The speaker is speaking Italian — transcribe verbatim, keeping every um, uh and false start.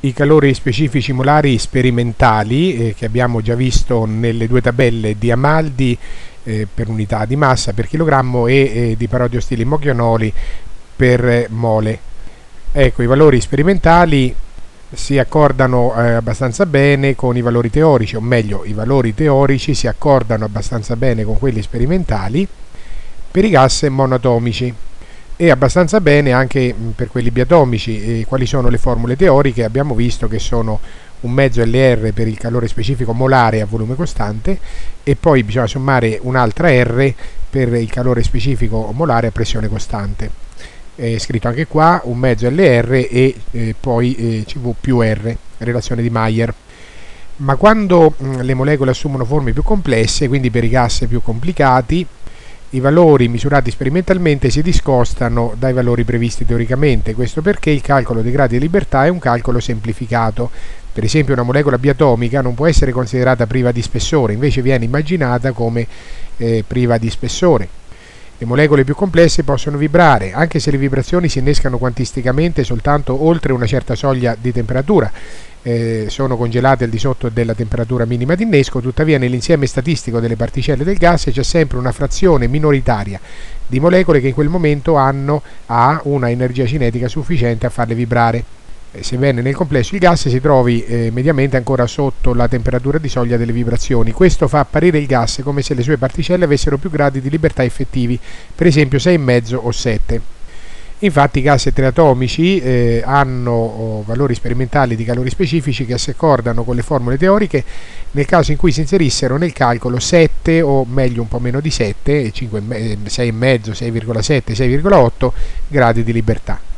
i calori specifici molari sperimentali eh, che abbiamo già visto nelle due tabelle di Amaldi eh, per unità di massa per chilogrammo e eh, di Parodio Stili Moggionoli per eh, mole. Ecco, i valori sperimentali si accordano eh, abbastanza bene con i valori teorici, o meglio, i valori teorici si accordano abbastanza bene con quelli sperimentali per i gas monatomici e abbastanza bene anche per quelli biatomici. E quali sono le formule teoriche? Abbiamo visto che sono un mezzo L R per il calore specifico molare a volume costante e poi bisogna sommare un'altra R per il calore specifico molare a pressione costante. È scritto anche qua un mezzo L R e eh, poi eh, C V più R, relazione di Mayer. Ma quando mh, le molecole assumono forme più complesse, quindi per i gas più complicati, i valori misurati sperimentalmente si discostano dai valori previsti teoricamente. Questo perché il calcolo dei gradi di libertà è un calcolo semplificato. Per esempio una molecola biatomica non può essere considerata priva di spessore, invece viene immaginata come eh, priva di spessore. Le molecole più complesse possono vibrare, anche se le vibrazioni si innescano quantisticamente soltanto oltre una certa soglia di temperatura. Eh, sono congelate al di sotto della temperatura minima di innesco, tuttavia nell'insieme statistico delle particelle del gas c'è sempre una frazione minoritaria di molecole che in quel momento hanno ha una energia cinetica sufficiente a farle vibrare, eh, sebbene nel complesso il gas si trovi eh, mediamente ancora sotto la temperatura di soglia delle vibrazioni. Questo fa apparire il gas come se le sue particelle avessero più gradi di libertà effettivi, per esempio sei virgola cinque o sette. Infatti i gas triatomici eh, hanno oh, valori sperimentali di calori specifici che si accordano con le formule teoriche nel caso in cui si inserissero nel calcolo sette o meglio un po' meno di sette, sei virgola cinque, sei virgola sette, sei virgola otto gradi di libertà.